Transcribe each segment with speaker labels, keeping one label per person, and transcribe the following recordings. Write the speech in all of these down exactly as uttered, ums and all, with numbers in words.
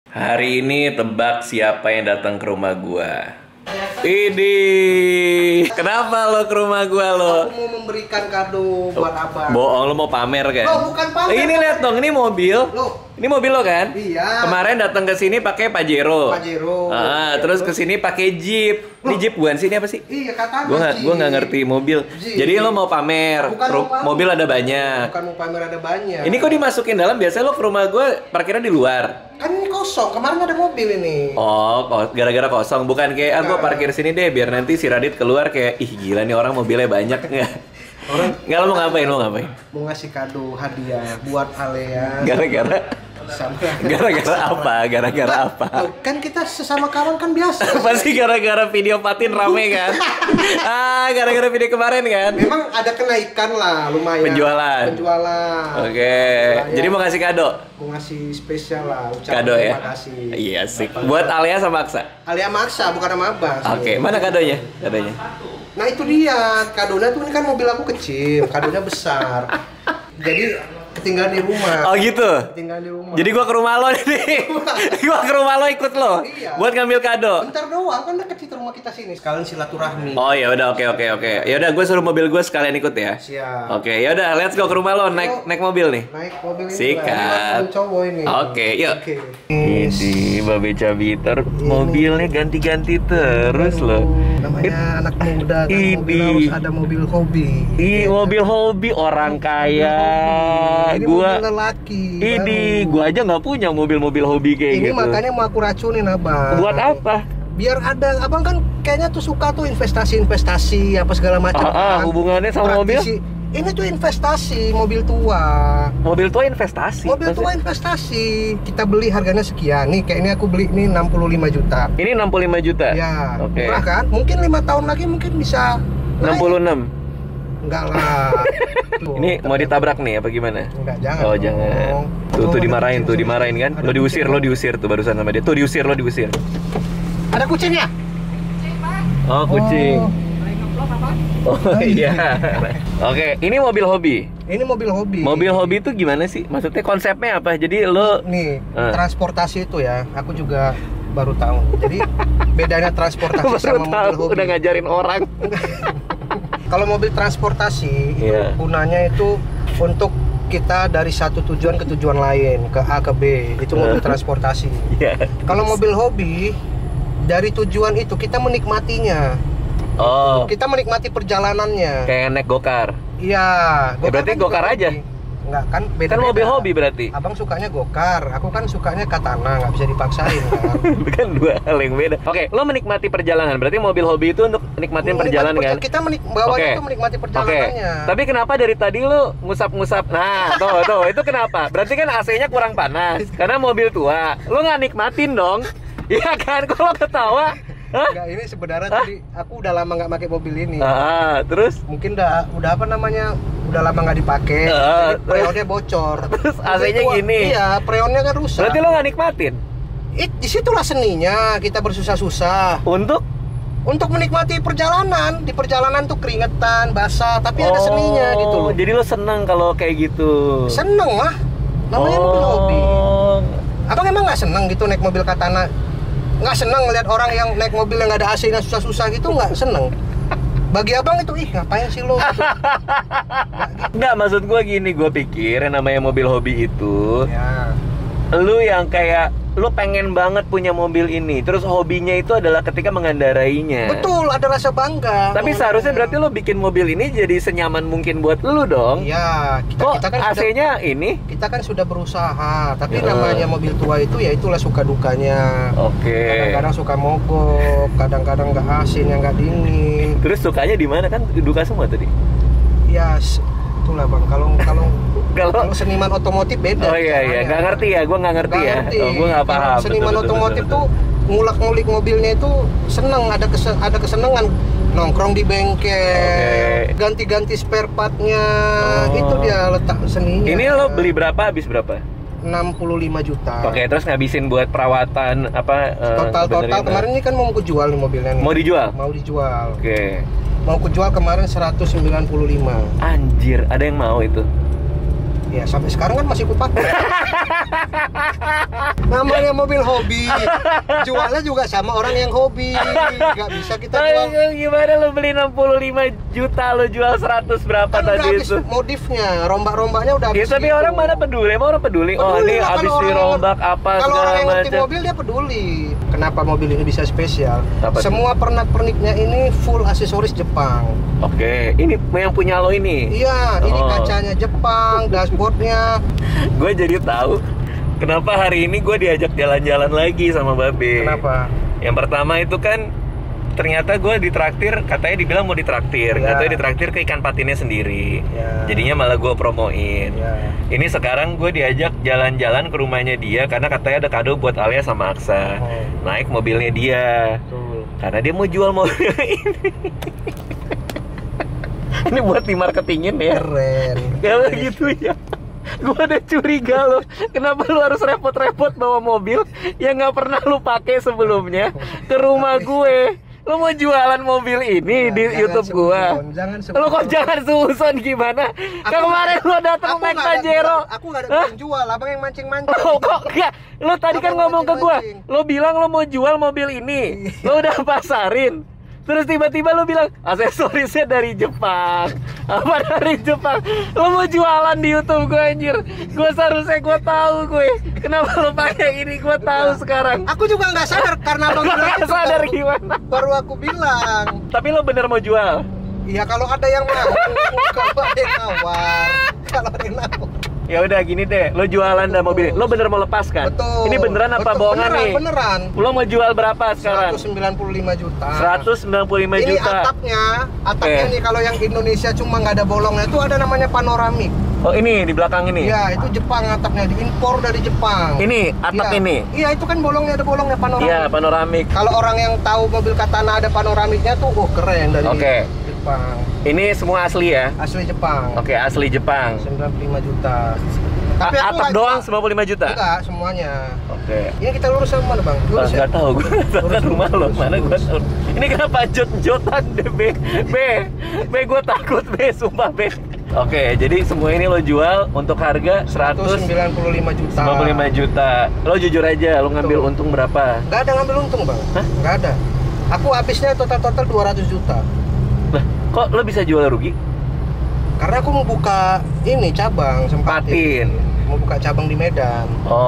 Speaker 1: Hari ini tebak siapa yang datang ke rumah gua. Idi, kenapa lo ke rumah gua lo?
Speaker 2: Aku mau memberikan kado buat abang.
Speaker 1: Bohong, lo mau pamer kan?
Speaker 2: Lo bukan pamer.
Speaker 1: Ini lihat dong, ini mobil.
Speaker 2: Lo.
Speaker 1: Ini mobil lo kan?
Speaker 2: Iya.
Speaker 1: Kemarin datang ke sini pakai Pajero.
Speaker 2: Pajero.
Speaker 1: Ah,
Speaker 2: Ya,
Speaker 1: terus
Speaker 2: terus?
Speaker 1: ke sini pakai Jeep. Ini Jeep bukan sih, ini apa sih?
Speaker 2: Iya katanya.
Speaker 1: Gua nggak, gua nggak ngerti mobil.
Speaker 2: Jeep.
Speaker 1: Jadi lo mau pamer,
Speaker 2: Bukan
Speaker 1: Ru-
Speaker 2: mau pamer.
Speaker 1: mobil ada banyak.
Speaker 2: Bukan mau pamer ada banyak.
Speaker 1: Ini kok dimasukin dalam? Biasanya lo ke rumah gua parkirnya di luar.
Speaker 2: Kan ini kosong. Kemarin ada mobil ini.
Speaker 1: Oh, kos- gara-gara kosong, bukan kayak ah gua parkir sini deh biar nanti si Radit keluar kayak ih gila nih orang mobilnya banyak nggak?
Speaker 2: Orang
Speaker 1: Nggak, lo mau ngapain? Lo mau ngapain?
Speaker 2: mau ngasih kado hadiah buat Alea.
Speaker 1: Gara-gara
Speaker 2: Sama.
Speaker 1: gara-gara apa? Gara-gara apa?
Speaker 2: Loh, kan kita sesama kawan kan biasa.
Speaker 1: Pasti gara-gara video Patin rame kan? Ah, gara-gara video kemarin kan?
Speaker 2: Memang ada kenaikan lah lumayan.
Speaker 1: Penjualan.
Speaker 2: Penjualan.
Speaker 1: Oke.
Speaker 2: Lumayan.
Speaker 1: Jadi mau ngasih kado?
Speaker 2: Mau ngasih spesial lah. Ucapan
Speaker 1: Kado ya?
Speaker 2: terima kasih.
Speaker 1: Iya sih. Buat Alea sama Aksa.
Speaker 2: Alia maksa bukan sama abang.
Speaker 1: Oke, mana kadonya? Kadonya.
Speaker 2: Nah itu dia, kadonya tuh ini kan mobil aku kecil, kadonya besar. Jadi ketinggalan di rumah.
Speaker 1: Oh gitu.
Speaker 2: Ketinggalan di rumah.
Speaker 1: Jadi gua ke rumah lo nih. Gua ke rumah lo ikut lo.
Speaker 2: Iya.
Speaker 1: Buat ngambil kado.
Speaker 2: Bentar doang, kan deket situ rumah kita sini. Sekalian silaturahmi.
Speaker 1: Oh ya udah, oke oke oke. Ya udah gue suruh mobil gue sekalian ikut ya.
Speaker 2: Siap.
Speaker 1: Oke, ya udah let's go ke rumah lo naik
Speaker 2: Yuk.
Speaker 1: naik mobil nih.
Speaker 2: Naik mobil ini.
Speaker 1: Sikat.
Speaker 2: lah. Ini cowok ini.
Speaker 1: Oke, yuk.
Speaker 2: Oke.
Speaker 1: Ini Babe Cabiter mobilnya ganti-ganti terus loh.
Speaker 2: Namanya anak muda, kan
Speaker 1: Ini.
Speaker 2: mobil harus ada mobil hobi.
Speaker 1: Ih, mobil hobi orang kaya.
Speaker 2: Ini
Speaker 1: Gua
Speaker 2: mobil lelaki.
Speaker 1: ini
Speaker 2: baru.
Speaker 1: gua aja nggak punya mobil-mobil hobi kayak
Speaker 2: Ini
Speaker 1: gitu.
Speaker 2: makanya mau aku racunin abang.
Speaker 1: Buat apa?
Speaker 2: Biar ada, abang kan kayaknya tuh suka tuh investasi-investasi apa segala macam.
Speaker 1: Ah, ah,
Speaker 2: kan.
Speaker 1: hubungannya sama mobil?
Speaker 2: Praktisi. Ini tuh investasi mobil tua.
Speaker 1: Mobil tua investasi.
Speaker 2: Mobil tua
Speaker 1: Maksudnya-
Speaker 2: investasi. Kita beli harganya sekian. Nih kayak ini aku beli ini enam puluh lima juta.
Speaker 1: Ini enam puluh lima juta.
Speaker 2: Ya,
Speaker 1: Oke.
Speaker 2: murah kan? Mungkin lima tahun lagi mungkin bisa
Speaker 1: enam puluh enam.
Speaker 2: Enggak lah. Tuh,
Speaker 1: Ini mau ditabrak nih apa gimana?
Speaker 2: Enggak, jangan.
Speaker 1: Oh
Speaker 2: dong.
Speaker 1: jangan. Tuh
Speaker 2: Oh,
Speaker 1: tuh
Speaker 2: ada
Speaker 1: dimarahin
Speaker 2: kucing
Speaker 1: tuh
Speaker 2: sini.
Speaker 1: dimarahin kan?
Speaker 2: Ada
Speaker 1: Lo diusir
Speaker 2: kucing.
Speaker 1: lo diusir tuh barusan sama dia. Tuh diusir lo diusir.
Speaker 2: Ada kucingnya?
Speaker 1: Oh kucing. Oh iya. Oke, ini mobil hobi.
Speaker 2: Ini mobil hobi.
Speaker 1: Mobil hobi itu gimana sih? Maksudnya konsepnya apa? Jadi lo
Speaker 2: Nih,
Speaker 1: Eh.
Speaker 2: transportasi itu ya. Aku juga baru tahu. Jadi bedanya transportasi
Speaker 1: baru
Speaker 2: sama mobil
Speaker 1: tahu
Speaker 2: hobi.
Speaker 1: udah ngajarin orang.
Speaker 2: Kalau mobil transportasi itu
Speaker 1: Iya.
Speaker 2: gunanya itu untuk kita dari satu tujuan ke tujuan lain, ke A ke B. Itu mobil transportasi.
Speaker 1: Iya.
Speaker 2: Kalau mobil hobi dari tujuan itu kita menikmatinya.
Speaker 1: Oh,
Speaker 2: Kita menikmati perjalanannya.
Speaker 1: kayak naik gokar.
Speaker 2: Iya,
Speaker 1: Ya, berarti
Speaker 2: juga
Speaker 1: gokar
Speaker 2: hobi.
Speaker 1: aja.
Speaker 2: Enggak kan beda.
Speaker 1: Kan mobil hobi berarti.
Speaker 2: Abang sukanya gokar, aku kan sukanya katana, nggak bisa dipaksain kan.
Speaker 1: Itu kan dua hal yang beda. Oke, lo menikmati perjalanan. Berarti mobil hobi itu untuk nikmatin perjalanan
Speaker 2: Menikmati
Speaker 1: kan?
Speaker 2: perja- Kita menik bawanya
Speaker 1: Oke.
Speaker 2: itu menikmati
Speaker 1: Oke.
Speaker 2: perjalanannya.
Speaker 1: Tapi kenapa dari tadi lo ngusap-ngusap? Nah, tuh tuh itu kenapa? Berarti kan A C-nya kurang panas. Karena mobil tua. Lo nggak nikmatin dong? Iya kan? Kalau ketawa. Hah?
Speaker 2: Enggak, ini sebenarnya tadi aku udah lama nggak pakai mobil ini.
Speaker 1: Ah, terus
Speaker 2: Mungkin udah udah apa namanya? Udah lama nggak dipakai.
Speaker 1: Ah,
Speaker 2: Jadi freonnya bocor.
Speaker 1: terus
Speaker 2: Mobil
Speaker 1: A C-nya
Speaker 2: tua-
Speaker 1: gini.
Speaker 2: Iya, freonnya kan rusak.
Speaker 1: berarti lo nggak nikmatin
Speaker 2: It, disitulah seninya kita bersusah-susah
Speaker 1: untuk
Speaker 2: untuk menikmati perjalanan. Di perjalanan tuh keringetan, basah, tapi ada
Speaker 1: Oh,
Speaker 2: seninya gitu loh.
Speaker 1: Jadi lo seneng kalau kayak gitu.
Speaker 2: Seneng lah, namanya mobil hobi.
Speaker 1: Oh.
Speaker 2: Abang emang nggak seneng gitu naik mobil katana? Nggak seneng ngeliat orang yang naik mobil yang nggak ada A C-nya susah-susah gitu, nggak seneng. Bagi abang itu, ih ngapain sih lo? Gitu.
Speaker 1: Nggak, maksud gue gini, gue pikir yang namanya mobil hobi itu
Speaker 2: Ya,
Speaker 1: lu yang kayak lu pengen banget punya mobil ini, terus hobinya itu adalah ketika mengendarainya.
Speaker 2: betul, ada rasa bangga.
Speaker 1: Tapi seharusnya berarti lu bikin mobil ini jadi senyaman mungkin buat lu dong.
Speaker 2: Iya, kita,
Speaker 1: Kok
Speaker 2: kita kan
Speaker 1: A
Speaker 2: sudah,
Speaker 1: C-nya ini?
Speaker 2: kita kan sudah berusaha. Tapi
Speaker 1: Ya.
Speaker 2: namanya mobil tua itu ya itulah suka dukanya.
Speaker 1: Oke.
Speaker 2: Kadang-kadang suka mogok, kadang-kadang nggak A C-nya nggak dingin.
Speaker 1: Terus sukanya di mana kan duka semua tadi?
Speaker 2: Ya, s- itulah bang. Kalau kalau
Speaker 1: Kalau
Speaker 2: kalau seniman otomotif beda.
Speaker 1: Oh iya iya,
Speaker 2: caranya.
Speaker 1: nggak ngerti ya, gue nggak ngerti
Speaker 2: Nggak
Speaker 1: ya.
Speaker 2: ngerti.
Speaker 1: Oh, gue nggak
Speaker 2: Kalau
Speaker 1: paham.
Speaker 2: Seniman
Speaker 1: Betul, betul,
Speaker 2: otomotif
Speaker 1: betul,
Speaker 2: tuh ngulak-ngulik mobilnya itu seneng, ada kese, ada kesenangan nongkrong di bengkel,
Speaker 1: Oke.
Speaker 2: ganti-ganti spare partnya,
Speaker 1: Oh.
Speaker 2: itu dia letak seninya.
Speaker 1: Ini lo beli berapa, habis berapa?
Speaker 2: enam puluh lima juta.
Speaker 1: Oke, terus ngabisin buat perawatan apa? eh,
Speaker 2: Total total
Speaker 1: benerin-
Speaker 2: kemarin ini kan mau aku jual nih mobilnya nih.
Speaker 1: Mau dijual?
Speaker 2: Mau dijual.
Speaker 1: Oke.
Speaker 2: Mau aku jual kemarin seratus sembilan puluh lima.
Speaker 1: Anjir, ada yang mau itu?
Speaker 2: Ya sampai sekarang kan masih kupakai. Namanya mobil hobi, jualnya juga sama orang yang hobi. Gak bisa kita jual.
Speaker 1: Nah, gimana lo beli enam puluh lima juta lo jual seratus berapa
Speaker 2: Kan
Speaker 1: tadi
Speaker 2: udah habis
Speaker 1: itu?
Speaker 2: modifnya, rombak-rombaknya udah
Speaker 1: Ya,
Speaker 2: habis.
Speaker 1: tapi
Speaker 2: gitu.
Speaker 1: orang mana peduli? Emang orang peduli? oh
Speaker 2: Peduli
Speaker 1: ini
Speaker 2: lah,
Speaker 1: habis
Speaker 2: kalau orang-
Speaker 1: dirombak apa
Speaker 2: Kalau
Speaker 1: segala
Speaker 2: orang yang ngerti
Speaker 1: macam.
Speaker 2: mobil dia peduli. Kenapa mobil ini bisa spesial?
Speaker 1: Apa tuh?
Speaker 2: Semua pernak-perniknya ini full aksesoris Jepang.
Speaker 1: Oke, ini yang punya lo ini.
Speaker 2: Iya, ini
Speaker 1: Oh.
Speaker 2: kacanya Jepang, dashboardnya.
Speaker 1: Gue jadi tahu kenapa hari ini gue diajak jalan-jalan lagi sama Babe.
Speaker 2: Kenapa?
Speaker 1: Yang pertama itu kan ternyata gue ditraktir, katanya dibilang mau ditraktir,
Speaker 2: Ya.
Speaker 1: katanya ditraktir ke ikan patinnya sendiri.
Speaker 2: Ya.
Speaker 1: Jadinya malah gue promoin.
Speaker 2: Ya.
Speaker 1: Ini sekarang gue diajak jalan-jalan ke rumahnya dia karena katanya ada kado buat Alia sama Aksa.
Speaker 2: Oh.
Speaker 1: Naik mobilnya dia.
Speaker 2: Betul.
Speaker 1: Karena dia mau jual mobil ini. Ini buat di marketingin ya.
Speaker 2: Keren.
Speaker 1: Kalau gitu ya. Gue udah curiga loh. Kenapa lu harus repot-repot bawa mobil yang nggak pernah lu pakai sebelumnya ke rumah gue? Lu mau jualan mobil ini
Speaker 2: Ya,
Speaker 1: di
Speaker 2: jangan
Speaker 1: YouTube gua.
Speaker 2: seuson, jangan
Speaker 1: Lu kok
Speaker 2: seuson.
Speaker 1: jangan susun gimana? Kan kemarin lu datang
Speaker 2: Aku
Speaker 1: naik
Speaker 2: nggak ada
Speaker 1: Pajero.
Speaker 2: bilang- Aku nggak ada
Speaker 1: Hah?
Speaker 2: bilang jual, abang yang mancing-mancing.
Speaker 1: Lo kok enggak? Lu tadi
Speaker 2: Apa
Speaker 1: kan ngomong ke gua,
Speaker 2: mancing-mancing?
Speaker 1: lu bilang lu mau jual mobil ini. Lu udah pasarin. Terus tiba-tiba lu bilang aksesorisnya dari Jepang. Apa dari Jepang? Lu mau jualan di YouTube gue anjir. Gue seharusnya gue tahu gue. Kenapa lu pakai ini? Gue tahu sekarang.
Speaker 2: Aku juga nggak sadar karena abang bilang
Speaker 1: Nggak
Speaker 2: itu,
Speaker 1: sadar
Speaker 2: baru-
Speaker 1: gimana?
Speaker 2: Baru aku bilang.
Speaker 1: Tapi lu bener mau jual?
Speaker 2: Iya kalau ada yang mau, kalau ada yang nawar, kalau ada yang nawar.
Speaker 1: Ya udah gini deh, lo jualan dah mobil. Lo bener mau lepas kan?
Speaker 2: Betul.
Speaker 1: Ini beneran apa
Speaker 2: Betul,
Speaker 1: bohongan
Speaker 2: beneran,
Speaker 1: nih?
Speaker 2: Beneran.
Speaker 1: Lo mau jual berapa sekarang?
Speaker 2: seratus sembilan puluh lima juta.
Speaker 1: seratus sembilan puluh lima
Speaker 2: Ini
Speaker 1: juta.
Speaker 2: atapnya, atapnya
Speaker 1: Oke.
Speaker 2: nih kalau yang Indonesia cuma nggak ada bolongnya itu ada namanya panoramik.
Speaker 1: Oh ini di belakang ini.
Speaker 2: Ya itu Jepang atapnya, diimpor dari Jepang.
Speaker 1: Ini atap
Speaker 2: Iya.
Speaker 1: ini.
Speaker 2: Iya itu kan bolongnya ada bolongnya panoramik.
Speaker 1: Iya, panoramik.
Speaker 2: Kalau orang yang tahu mobil Katana ada panoramiknya tuh, oh keren dari
Speaker 1: Oke.
Speaker 2: Jepang.
Speaker 1: Ini semua asli ya?
Speaker 2: Asli Jepang.
Speaker 1: Oke, asli Jepang.
Speaker 2: sembilan puluh lima juta.
Speaker 1: A- atap
Speaker 2: nggak-
Speaker 1: doang sembilan puluh lima juta?
Speaker 2: Enggak, semuanya.
Speaker 1: Oke.
Speaker 2: Ini kita lurus sama mana, Bang?
Speaker 1: Oh,
Speaker 2: Lurus ya?
Speaker 1: nggak tahu, gue nggak tahu kan
Speaker 2: Lurus,
Speaker 1: rumah lo
Speaker 2: lurus,
Speaker 1: mana gue
Speaker 2: lurus.
Speaker 1: tahu. Ini kenapa jot-jotan deh, B? B, B gue takut, B, sumpah, B. Oke, jadi semua ini lo jual untuk harga seratus
Speaker 2: sembilan puluh lima juta.
Speaker 1: sembilan puluh lima juta. Lo jujur aja, lo ngambil
Speaker 2: Betul.
Speaker 1: untung berapa?
Speaker 2: Enggak ada ngambil untung, Bang.
Speaker 1: Hah?
Speaker 2: Enggak ada. Aku habisnya total-total dua ratus juta.
Speaker 1: Lah, kok lo bisa jual rugi?
Speaker 2: Karena aku mau buka ini cabang sempatin.
Speaker 1: Patin.
Speaker 2: Mau buka cabang di Medan.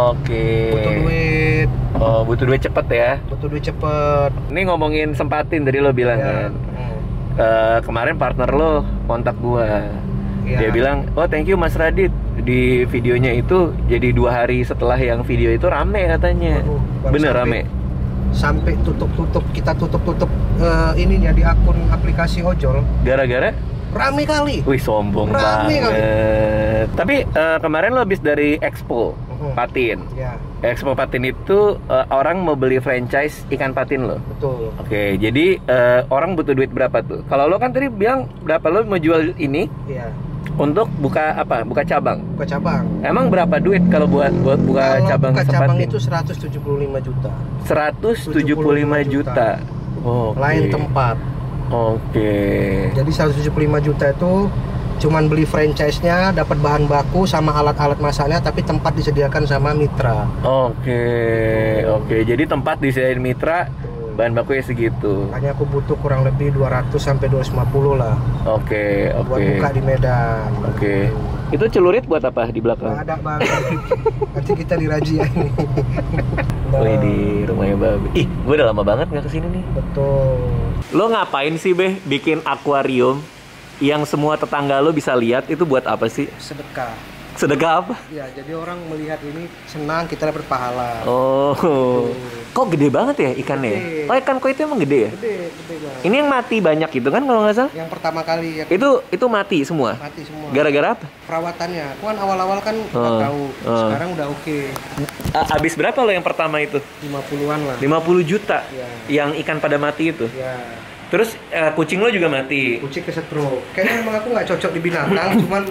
Speaker 1: Oke.
Speaker 2: Butuh duit,
Speaker 1: Oh, butuh duit cepet ya.
Speaker 2: butuh duit cepet.
Speaker 1: Ini ngomongin sempatin tadi lo bilang
Speaker 2: Ya.
Speaker 1: kan.
Speaker 2: Hmm.
Speaker 1: Eh, kemarin partner lo kontak gua.
Speaker 2: Ya.
Speaker 1: Dia bilang, oh thank you Mas Radit. Di videonya itu jadi dua hari setelah yang video itu rame katanya.
Speaker 2: Waduh, baru
Speaker 1: Bener
Speaker 2: sampai-
Speaker 1: rame.
Speaker 2: Sampai tutup-tutup, kita tutup-tutup eh, ininya di akun aplikasi ojol.
Speaker 1: Gara-gara,
Speaker 2: Rame kali.
Speaker 1: wih sombong
Speaker 2: Rame
Speaker 1: banget. Tapi eh, kemarin lo habis dari Expo
Speaker 2: Mhm.
Speaker 1: Patin.
Speaker 2: Ya,
Speaker 1: Expo Patin itu eh, orang mau beli franchise ikan patin lo.
Speaker 2: betul.
Speaker 1: Oke, jadi eh, orang butuh duit berapa tuh? Kalau lo kan tadi bilang berapa lo mau jual ini
Speaker 2: Iya,
Speaker 1: untuk buka apa? Buka cabang.
Speaker 2: buka cabang.
Speaker 1: Emang berapa duit kalau buat buat buka
Speaker 2: Kalau
Speaker 1: cabang
Speaker 2: buka cabang
Speaker 1: sempatin?
Speaker 2: itu seratus tujuh puluh lima juta.
Speaker 1: seratus tujuh puluh lima juta. Oke.
Speaker 2: Lain tempat.
Speaker 1: Oke.
Speaker 2: Jadi seratus tujuh puluh lima juta itu cuman beli franchise-nya, dapat bahan baku sama alat-alat masaknya, tapi tempat disediakan sama mitra.
Speaker 1: Oke. Oke. Jadi tempat disediain mitra, bahan bakunya segitu.
Speaker 2: Makanya aku butuh kurang lebih dua ratus sampai dua ratus lima puluh lah
Speaker 1: Oke.
Speaker 2: buat
Speaker 1: Oke.
Speaker 2: buka di Medan.
Speaker 1: Oke. Itu celurit buat apa di
Speaker 2: Nggak
Speaker 1: belakang?
Speaker 2: ada banget. Nanti kita dirazia ini.
Speaker 1: Wih di rumahnya Babe. Ih, gue udah lama banget nggak kesini nih.
Speaker 2: Betul.
Speaker 1: Lo ngapain sih Beh bikin akuarium yang semua tetangga lo bisa lihat itu buat apa sih?
Speaker 2: Sedekah.
Speaker 1: Sedekah apa?
Speaker 2: Ya, jadi orang melihat ini senang, kita dapat pahala.
Speaker 1: Oh, kok gede banget ya ikannya?
Speaker 2: Gede.
Speaker 1: Oh ikan koi itu emang gede ya?
Speaker 2: Gede, gede banget.
Speaker 1: Ini yang mati banyak gitu kan kalau nggak salah?
Speaker 2: Yang pertama kali ya
Speaker 1: Itu itu mati semua.
Speaker 2: mati semua.
Speaker 1: Gara-gara apa?
Speaker 2: Perawatannya. Aku kan awal-awal kan nggak
Speaker 1: Oh,
Speaker 2: tahu.
Speaker 1: oh.
Speaker 2: Sekarang udah oke.
Speaker 1: A- Abis berapa lo yang pertama itu?
Speaker 2: lima puluhan lah.
Speaker 1: lima puluh juta.
Speaker 2: Iya.
Speaker 1: Yang ikan pada mati itu.
Speaker 2: Ya.
Speaker 1: Terus eh, kucing lo juga mati.
Speaker 2: Kucing kesetrum. Kayaknya emang aku nggak cocok di binatang, cuman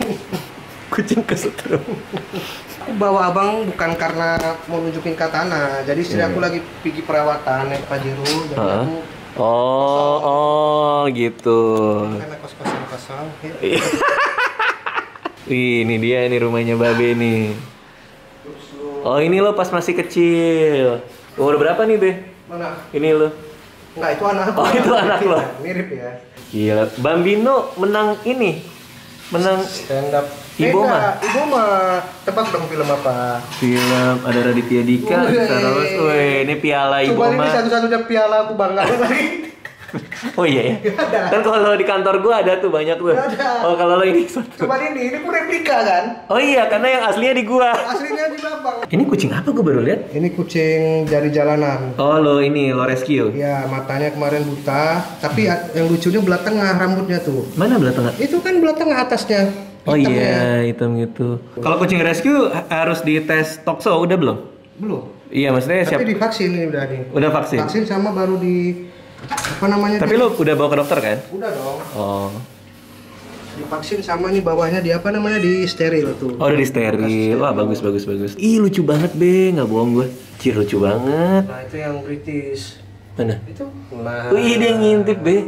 Speaker 1: Kucing kesetrum.
Speaker 2: aku bawa abang bukan karena mau nunjukin Katana. Jadi istri
Speaker 1: Iya.
Speaker 2: aku lagi pergi perawatan naik Pajero, jadi
Speaker 1: Hah?
Speaker 2: aku
Speaker 1: Oh, oh gitu.
Speaker 2: karena kos-kosan kosong. Ya.
Speaker 1: Iya. Wih, ini dia nih rumahnya Babe nih. Oh, ini lo pas masih kecil. Umur berapa nih, Be?
Speaker 2: Mana?
Speaker 1: Ini lo.
Speaker 2: Enggak, itu anak.
Speaker 1: Oh, itu anak lo.
Speaker 2: Mirip ya.
Speaker 1: Gila, Bambino menang ini. Menang
Speaker 2: Stand up.
Speaker 1: Ibu
Speaker 2: Eh,
Speaker 1: mah.
Speaker 2: enggak, Ibu mah tebak dong film apa?
Speaker 1: Film ada Raditya Dika,
Speaker 2: Wih.
Speaker 1: terus, wih, ini piala Ibu
Speaker 2: Coba ini
Speaker 1: mah.
Speaker 2: satu-satunya piala aku bangga lagi.
Speaker 1: Oh iya ya.
Speaker 2: Ada.
Speaker 1: Kan kalau di kantor gua ada tuh banyak tuh.
Speaker 2: Ada.
Speaker 1: Oh, kalau lo ini satu.
Speaker 2: Coba ini, ini pun replika kan?
Speaker 1: Oh iya, karena yang aslinya di gua.
Speaker 2: Aslinya di belakang.
Speaker 1: Ini kucing apa gua baru lihat?
Speaker 2: Ini kucing dari jalanan.
Speaker 1: Oh, lo ini lo rescue.
Speaker 2: Ya, matanya kemarin buta, tapi yang lucunya belah tengah rambutnya tuh.
Speaker 1: Mana belah tengah?
Speaker 2: Itu kan belah tengah atasnya.
Speaker 1: Oh
Speaker 2: hitamnya.
Speaker 1: iya, hitam gitu. Kalau kucing rescue ha- harus dites tokso udah belum?
Speaker 2: Belum.
Speaker 1: Iya, maksudnya siap.
Speaker 2: Tapi divaksin ini udah nih.
Speaker 1: Udah vaksin.
Speaker 2: Vaksin sama baru di apa namanya?
Speaker 1: Tapi
Speaker 2: tadi?
Speaker 1: lo udah bawa ke dokter kan?
Speaker 2: Udah dong.
Speaker 1: Oh.
Speaker 2: Divaksin sama nih bawahnya di apa namanya di steril tuh.
Speaker 1: Oh, udah di steril. Wah, bagus bagus bagus. Ih, lucu banget, Be. Nggak bohong gue. Cih, lucu banget.
Speaker 2: Nah, itu yang British.
Speaker 1: Mana?
Speaker 2: Itu. Nah.
Speaker 1: Wih, dia ngintip, Be.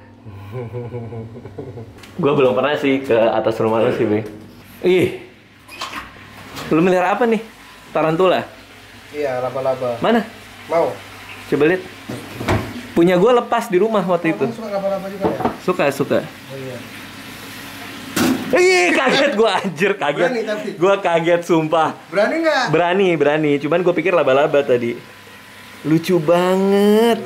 Speaker 1: Gue belum pernah sih ke atas rumah lo sih, Be. Ih. Lu melihara apa nih? Tarantula?
Speaker 2: Iya, laba-laba.
Speaker 1: Mana?
Speaker 2: Mau?
Speaker 1: Coba lihat. Punya gue lepas di rumah waktu itu.
Speaker 2: Kamu suka laba-laba juga ya?
Speaker 1: Suka, suka.
Speaker 2: Oh iya.
Speaker 1: Ih, kaget gue anjir, kaget.
Speaker 2: Berani tapi?
Speaker 1: Gue kaget, sumpah.
Speaker 2: Berani nggak?
Speaker 1: Berani, berani. Cuman gue pikir laba-laba tadi. Lucu banget.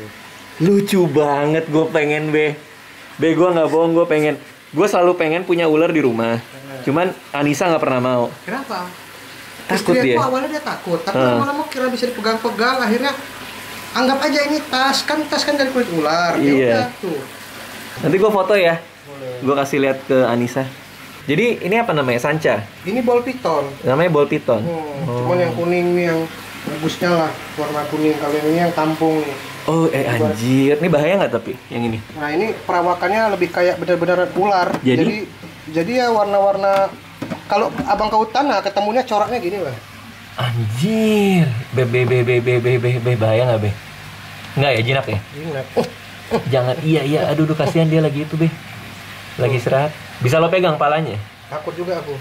Speaker 1: Lucu banget, gue pengen, Be. Be, gue nggak bohong, gue pengen. Gue selalu pengen punya ular di rumah. Cuman Anissa nggak pernah mau.
Speaker 2: Kenapa?
Speaker 1: Takut
Speaker 2: Istri
Speaker 1: dia.
Speaker 2: aku awalnya dia takut, tapi
Speaker 1: Hmm.
Speaker 2: lama-lama kira bisa dipegang-pegang, akhirnya anggap aja ini tas, kan tas kan dari kulit ular. Ya
Speaker 1: Iya.
Speaker 2: udah, tuh.
Speaker 1: Nanti gue foto ya.
Speaker 2: Boleh.
Speaker 1: Gue kasih lihat ke Anissa. Jadi ini apa namanya? Sanca.
Speaker 2: Ini ball python.
Speaker 1: Namanya ball python.
Speaker 2: Hmm,
Speaker 1: Oh.
Speaker 2: Cuman yang kuning nih yang bagusnya lah, warna kuning. Kalau yang ini yang kampung nih.
Speaker 1: Oh, eh anjir. Ini bahaya nggak tapi yang ini?
Speaker 2: Nah ini perawakannya lebih kayak benar-benar ular.
Speaker 1: Jadi?
Speaker 2: jadi jadi ya warna-warna. Kalau abang ke hutan, nah ketemunya coraknya gini lah.
Speaker 1: Anjir. Be be be be be be be, be. Bahaya nggak, Be? Nggak ya, jinak ya?
Speaker 2: Ingat.
Speaker 1: Jangan. Iya, iya. Aduh, aduh kasihan dia lagi itu, Be. Lagi istirahat. Bisa lo pegang palanya?
Speaker 2: Takut juga aku.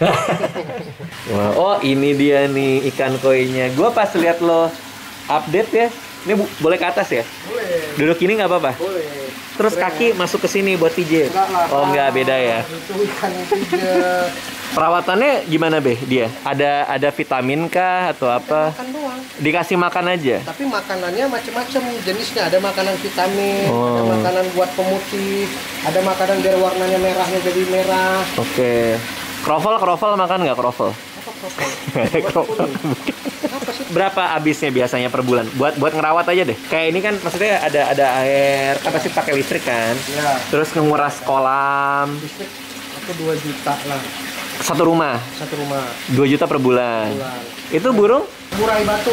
Speaker 1: Wah, oh ini dia nih ikan koinya. Gua pas lihat lo update ya. Ini bu- boleh ke atas ya?
Speaker 2: Boleh.
Speaker 1: Duduk ini nggak apa-apa?
Speaker 2: Boleh.
Speaker 1: Terus
Speaker 2: Keren,
Speaker 1: kaki
Speaker 2: ya?
Speaker 1: masuk ke sini buat pijit?
Speaker 2: Enggak lah.
Speaker 1: Oh nggak, beda ya?
Speaker 2: Itu ikan pijat.
Speaker 1: Perawatannya gimana, Be, dia? Ada ada vitamin kah atau apa?
Speaker 2: Makan doang.
Speaker 1: Dikasih makan aja?
Speaker 2: Tapi makanannya macam-macam jenisnya. Ada makanan vitamin, ada
Speaker 1: Oh.
Speaker 2: makanan buat pemutih, ada makanan biar warnanya merahnya jadi merah.
Speaker 1: Oke. Kroffel, kroffel makan nggak kroffel?
Speaker 2: Apa kroffel?
Speaker 1: Kroffel.
Speaker 2: Apa sih?
Speaker 1: Berapa habisnya biasanya per bulan? Buat buat ngerawat aja deh. Kayak ini kan maksudnya ada ada air, kan pasti pakai listrik kan.
Speaker 2: Ya,
Speaker 1: Terus nguras kolam.
Speaker 2: listrik aku dua juta lah
Speaker 1: Satu rumah,
Speaker 2: satu rumah
Speaker 1: dua juta per bulan.
Speaker 2: bulan.
Speaker 1: Itu burung?
Speaker 2: Murai batu.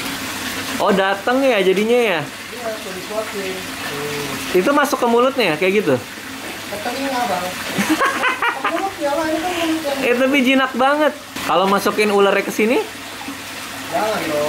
Speaker 1: Oh, datang ya jadinya ya.
Speaker 2: Iya, tuh disuapin. Hmm.
Speaker 1: Itu masuk ke mulutnya kayak gitu.
Speaker 2: Katanya bang. Mulut ya lah, ini kan mulut yang...
Speaker 1: Eh, tapi jinak banget. Kalau masukin ularnya ke sini,
Speaker 2: Jangan dong.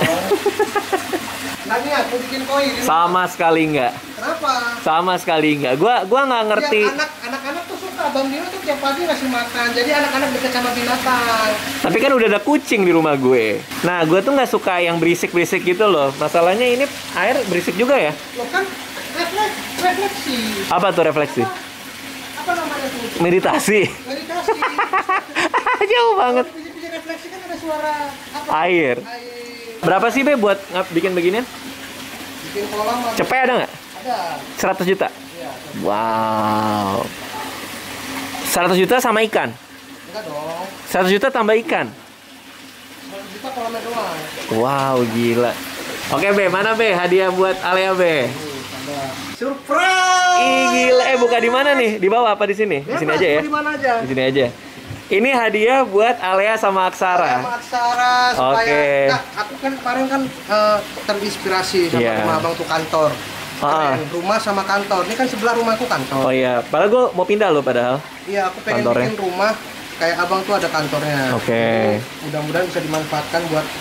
Speaker 2: Nggak niat mau bikin koi di rumah.
Speaker 1: sama sekali nggak.
Speaker 2: Kenapa?
Speaker 1: Sama sekali nggak. Gua gua nggak ngerti.
Speaker 2: Biar anak anak-anak tuh suka Bang Dino tuh tiap pagi ngasih makan. Jadi anak-anak dekat sama binatang.
Speaker 1: Tapi kan udah ada kucing di rumah gue. Nah, gue tuh nggak suka yang berisik-berisik gitu loh. Masalahnya ini air berisik juga ya.
Speaker 2: Lo kan refleks, refleksi.
Speaker 1: Apa tuh refleksi?
Speaker 2: Apa, apa namanya tuh?
Speaker 1: Meditasi.
Speaker 2: Meditasi.
Speaker 1: Jauh banget.
Speaker 2: Kalau pijit-pijit refleksi kan ada suara apa?
Speaker 1: Air.
Speaker 2: Air.
Speaker 1: Berapa sih, Be, buat ngap- bikin beginian?
Speaker 2: Bikin kolam apa?
Speaker 1: Cepet ada nggak?
Speaker 2: Ada.
Speaker 1: seratus juta.
Speaker 2: Iya.
Speaker 1: Wow. seratus juta sama ikan.
Speaker 2: Enggak dong.
Speaker 1: seratus juta tambah ikan.
Speaker 2: seratus juta kolamnya doang.
Speaker 1: Wow, gila. Oke, Be, mana, Be, hadiah buat Alea, Be?
Speaker 2: Ada. Surprise.
Speaker 1: Ih, gila. Eh, buka di mana nih? Di bawah apa di sini? Di sini aja ya.
Speaker 2: Di mana aja?
Speaker 1: Di sini aja. Ini hadiah buat Alea sama Aksara.
Speaker 2: Sama Aksara supaya
Speaker 1: Oke.
Speaker 2: nah, aku kan kemarin kan eh, terinspirasi sama
Speaker 1: Iya.
Speaker 2: rumah abang tuh kantor.
Speaker 1: Ah.
Speaker 2: Keren, rumah sama kantor. Ini kan sebelah rumahku kantor.
Speaker 1: Oh iya, padahal gue mau pindah loh padahal.
Speaker 2: Iya, aku pengen
Speaker 1: Kantornya.
Speaker 2: bikin rumah kayak abang tuh ada kantornya.
Speaker 1: Oke.
Speaker 2: Mudah-mudahan bisa dimanfaatkan buat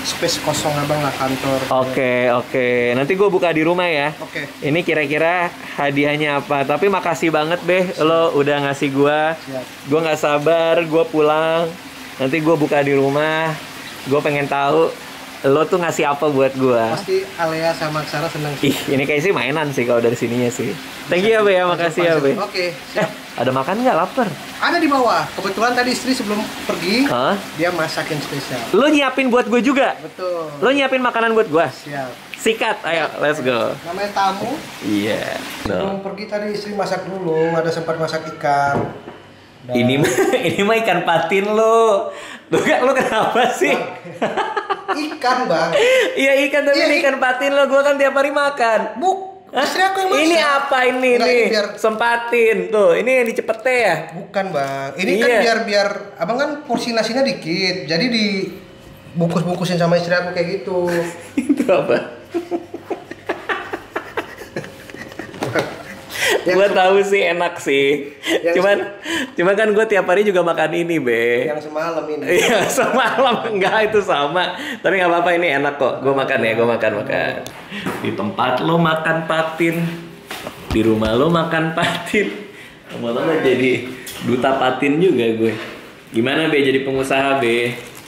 Speaker 2: space kosong abang lah kantor.
Speaker 1: Oke, oke. Nanti gue buka di rumah ya.
Speaker 2: Oke.
Speaker 1: Ini kira-kira hadiahnya apa? Tapi makasih banget, Be. Lo udah ngasih gue. Gue nggak sabar, gue pulang. Nanti gue buka di rumah. Gue pengen tahu lo tuh ngasih apa buat gue.
Speaker 2: Pasti Alea sama Aksara seneng sih.
Speaker 1: Ih, ini kayak sih mainan sih kalau dari sininya sih. Thank you ya, Be. Ya, makasih ya, Be.
Speaker 2: Oke.
Speaker 1: Eh, ada makan nggak? Lapar.
Speaker 2: Ada di bawah. Kebetulan tadi istri sebelum pergi,
Speaker 1: Hah?
Speaker 2: dia masakin spesial.
Speaker 1: Lo nyiapin buat gue juga?
Speaker 2: Betul.
Speaker 1: Lo nyiapin makanan buat gue?
Speaker 2: Siap.
Speaker 1: Sikat, ayo, let's go.
Speaker 2: Namanya tamu.
Speaker 1: Iya.
Speaker 2: Sebelum pergi tadi istri masak dulu, ada sempat masak ikan. Dan
Speaker 1: Ini mah ini mah ikan patin lo. Lo kan lo kenapa sih?
Speaker 2: ikan, Bang.
Speaker 1: Iya ikan tapi
Speaker 2: Iya,
Speaker 1: ini ikan patin lo. Gua kan tiap hari makan.
Speaker 2: Buk,
Speaker 1: Hah?
Speaker 2: istri aku yang masak.
Speaker 1: Ini apa ini
Speaker 2: Nggak,
Speaker 1: nih?
Speaker 2: ini biar-
Speaker 1: Sempatin tuh. Ini yang dicepete ya?
Speaker 2: Bukan, Bang. Ini kan
Speaker 1: Iya.
Speaker 2: biar biar abang kan porsi nasinya dikit. Jadi di bungkus-bungkusin sama istri aku kayak gitu.
Speaker 1: Itu apa?
Speaker 2: Yang
Speaker 1: Gua
Speaker 2: sem-
Speaker 1: tahu sih enak sih.
Speaker 2: Yang
Speaker 1: Cuman cuman kan gua tiap hari juga makan ini, Be.
Speaker 2: Yang semalam ini.
Speaker 1: Iya, semalam enggak itu sama. Tapi nggak apa-apa, ini enak kok. Gue makan ya, gue makan makan. Di tempat lo makan patin, di rumah lo makan patin. Lama-lama jadi duta patin juga gue. Gimana, Be, jadi pengusaha, Be?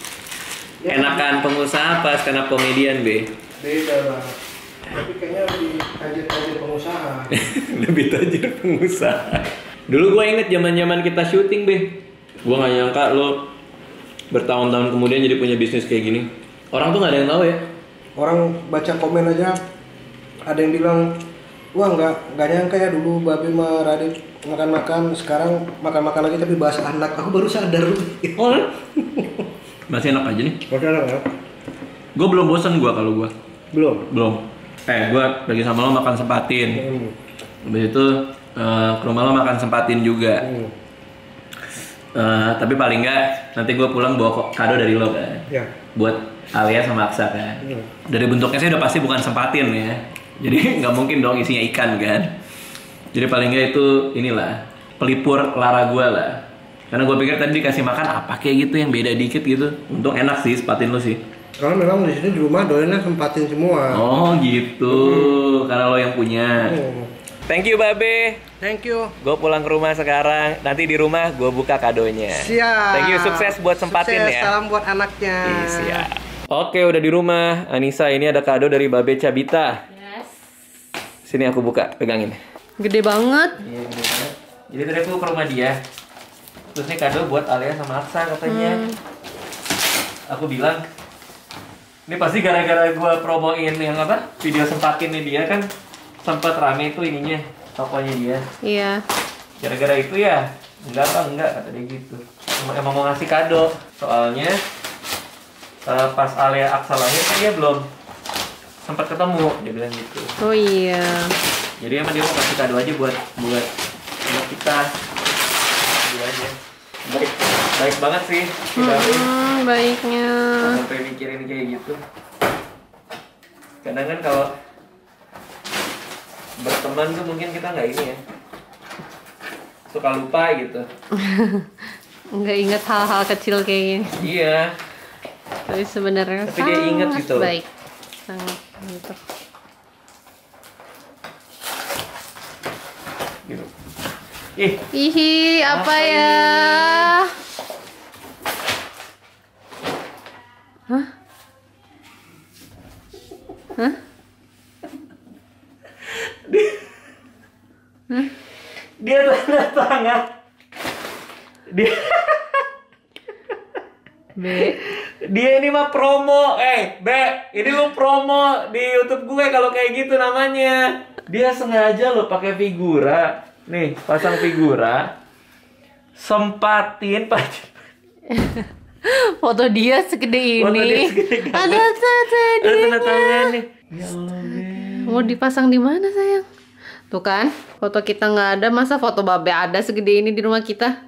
Speaker 1: Enakan pengusaha apa stand up komedian, Be?
Speaker 2: Beda, Bang. Tapi kayaknya lebih tajir-tajir pengusaha.
Speaker 1: Lebih tajir pengusaha. Dulu gue inget zaman-zaman kita syuting, Be. Gue nggak nyangka lo bertahun-tahun kemudian jadi punya bisnis kayak gini. Orang tuh nggak ada yang tahu ya.
Speaker 2: Orang baca komen aja ada yang bilang, wah nggak nggak nyangka ya dulu Babe sama Radit makan-makan, sekarang makan-makan lagi tapi bahas anak. Aku baru sadar.
Speaker 1: Oh, masih enak aja nih.
Speaker 2: Masih enak ya?
Speaker 1: Gue belum bosan gue kalau gue.
Speaker 2: Belum.
Speaker 1: Belum. Eh, gue lagi sama lo makan sempatin.
Speaker 2: Hmm.
Speaker 1: Habis itu eh, ke rumah lo makan sempatin juga.
Speaker 2: Hmm.
Speaker 1: Eh, tapi paling nggak nanti gue pulang bawa kok kado dari lo kan.
Speaker 2: Ya.
Speaker 1: Buat Alia sama Aksa kan.
Speaker 2: Hmm.
Speaker 1: Dari bentuknya sih udah pasti bukan sempatin ya. Jadi nggak mungkin dong isinya ikan kan. Jadi paling nggak itu inilah pelipur lara gue lah. Karena gue pikir tadi dikasih makan apa kayak gitu yang beda dikit gitu. Untung enak sih sempatin lo sih.
Speaker 2: Karena memang di sini di rumah doyannya sempatin semua.
Speaker 1: Oh gitu, hmm. Karena lo yang punya.
Speaker 2: Hmm.
Speaker 1: Thank you, Babe.
Speaker 2: Thank you.
Speaker 1: Gue pulang ke rumah sekarang. Nanti di rumah gue buka kadonya.
Speaker 2: Siap.
Speaker 1: Thank you, sukses buat sempatin
Speaker 2: Sukses,
Speaker 1: ya.
Speaker 2: salam buat anaknya.
Speaker 1: Ih, siap. Oke, udah di rumah. Anissa, ini ada kado dari Babe Cabita.
Speaker 3: Yes.
Speaker 1: Sini aku buka, pegangin.
Speaker 3: Gede banget.
Speaker 1: Iya, gede banget. Jadi tadi aku ke rumah dia. Terus ini kado buat Alia sama Aksa katanya.
Speaker 3: Hmm.
Speaker 1: Aku bilang, ini pasti gara-gara gue promoin yang apa? Video sempatinnya dia kan sempat rame itu ininya, tokonya dia.
Speaker 3: Iya.
Speaker 1: Gara-gara itu ya? Enggak apa enggak, kata dia gitu. Emang, emang mau ngasih kado. Soalnya uh, pas Alia Aksa lahir kan dia belum sempat ketemu, dia bilang gitu.
Speaker 3: Oh iya.
Speaker 1: Jadi emang dia mau kasih kado aja buat buat buat kita. Gitu aja. Baik, baik banget sih kita
Speaker 3: Hmm, baiknya.
Speaker 1: sampai mikirin kayak gitu. Kadang kan kalau berteman tuh mungkin kita nggak ini ya, suka lupa gitu.
Speaker 3: Nggak inget hal-hal kecil kayak gini.
Speaker 1: Iya.
Speaker 3: Tapi sebenarnya
Speaker 1: Tapi dia inget
Speaker 3: sangat
Speaker 1: gitu.
Speaker 3: baik. Sangat gitu.
Speaker 1: Gitu. Ih,
Speaker 3: Ihi, apa,
Speaker 1: Apa
Speaker 3: ya? Hah? Hah?
Speaker 1: dia tanda tangan. Dia
Speaker 3: B.
Speaker 1: dia ini mah promo. Eh, Be, ini lu promo di YouTube gue kalau kayak gitu namanya. Dia sengaja lo pakai figura. Nih, pasang figura. Sempatin pacar.
Speaker 3: Foto dia segede
Speaker 1: Foto dia
Speaker 3: ini.
Speaker 1: segede
Speaker 3: Ada
Speaker 1: ganda.
Speaker 3: tanda
Speaker 1: Ada tanda
Speaker 3: tangan.
Speaker 1: tangan nih. Ya Allah, Be.
Speaker 3: Mau dipasang di mana sayang? Tuh kan, foto kita nggak ada, masa foto Babe ada segede ini di rumah kita?